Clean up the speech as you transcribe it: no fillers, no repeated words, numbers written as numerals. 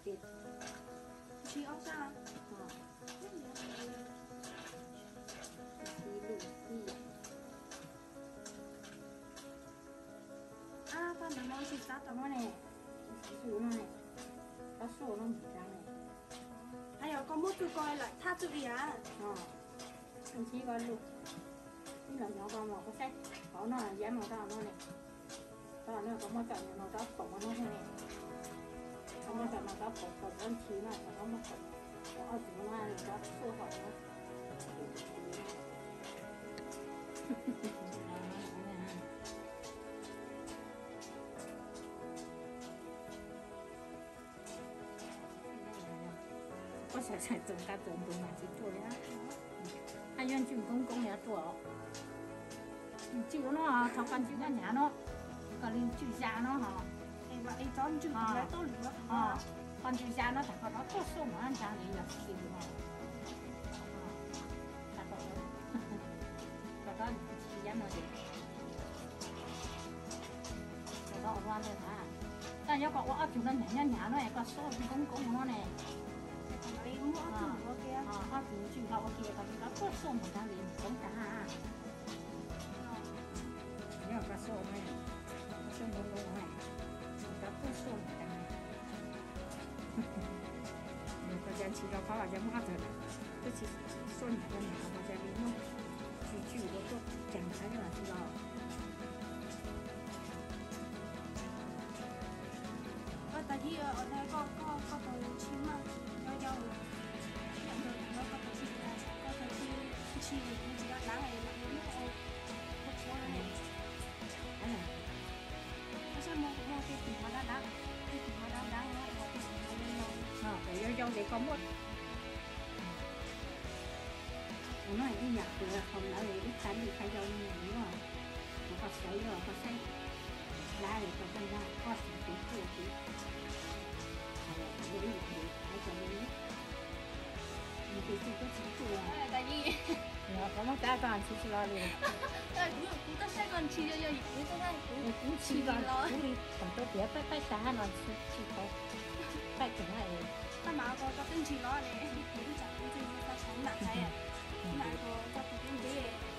啲。 似歐生啊？ 哦。啲啊，個兩毛錢三十蚊呢，數呢，個數都唔爭呢。 還有個木頭蓋嚟，他做嘢啊。 哦，唔似個路，呢兩有個冇個識，好呢，嘢冇得攞呢，得呢個冇就冇得縫攞呢，個冇就冇得縫，縫緊錢啦，就冇乜縫，我做啦，有得數好啦。我實在做家做唔到埋住做呀，係樣轉公公也做哦，做咯，頭翻轉一年咯，個連住下咯嗬。 誒，話你裝住嚟多年咯。 哦，翻住下咯，大概攞多數萬張你入少咯。大概咯，大概時間我哋，做到我話你睇，但有個我做咗年一年咯，有個數公公我呢。 你咁我做我嘅啊。 我做住我嘅，個個多數冇得你唔講㗎。因為個數咩？數冇冇咩？個多數冇得你。有個人吃了跑或者罵着了，這其實說你的你或者你弄去我都講出來了，知道？ 我第二個我睇嗰度簽啊，有人就嗰度簽啊，嗰度簽唔知啊，硬係乜我冇錯啦。我想冇嘅電話打，啲電話打我啊，又有你個乜？我那一日嘅後來你一睇你睇有你喎，我個水喎個西，拉嚟個真係嗰時幾多幾，係啊，你睇就你，你哋做都做做啊。 第二。 我們第一個人吃去哪裡？ 估得西個人似咗有熱股真係估似個估你同到別拜拜山來吃到，拜點係？ 得買個個冰柱攞嚟，啲就好似個廠物仔啊，買個個冰啲嘢。